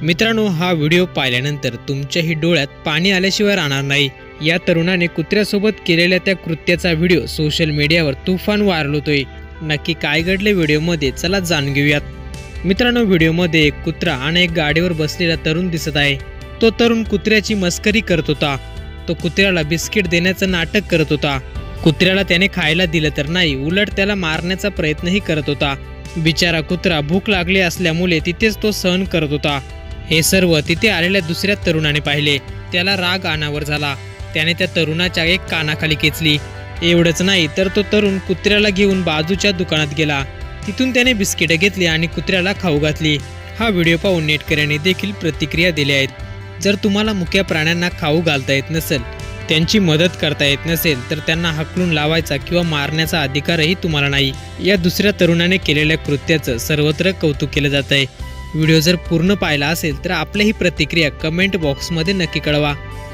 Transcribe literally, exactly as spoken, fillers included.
मित्रांनो, हा व्हिडिओ पाहिल्यानंतर तुमच्याही डोळ्यात पाणी आल्याशिवाय राहणार नाही। या तरुणाने कुत्र्यासोबत केलेल्या त्या कृत्याचा व्हिडिओ सोशल मीडियावर तुफान व्हायरल होतोय। नक्की काय घडले व्हिडिओमध्ये, चला जाणून घेऊयात। मित्रांनो, व्हिडिओमध्ये एक कुत्रा आणि एक गाडीवर बसलेला तरुण दिसत आहे। तो तरुण कुत्र्याची मस्करी करत होता। तो कुत्र्याला बिस्किट देण्याचं नाटक करत होता। कुत्र्याला त्याने खायला दिलं तर नाही, उलट त्याला मारण्याचा प्रयत्नही करत होता। बिचारा कुत्रा भूक लागली असल्यामुळे तिथेच तो सहन करत होता। हे सर्व तिथे आलेल्या दुसऱ्या तरुणाने पाहिले। त्याला राग अनावर झाला। त्याने त्या तरुणाच्या एक कानाखाली खेचली। एवढंच नाही तर तो तरुण कुत्र्याला घेऊन बाजूच्या दुकानात गेला। तिथून त्याने बिस्किटं घेतली आणि कुत्र्याला खाऊ घातली। हा व्हिडिओ पाहून नेटकऱ्यांनी देखील प्रतिक्रिया दिल्या आहेत। जर तुम्हाला मुक्या प्राण्यांना खाऊ घालता येत नसेल, त्यांची मदत करता येत नसेल, तर त्यांना हाकलून लावायचा किंवा मारण्याचा अधिकारही तुम्हाला नाही। या दुसऱ्या तरुणाने केलेल्या कृत्याचं सर्वत्र कौतुक केलं जात आहे। व्हिडिओ जर पूर्ण पाहिला असेल तर आपलीही प्रतिक्रिया कमेंट बॉक्समध्ये नक्की कळवा।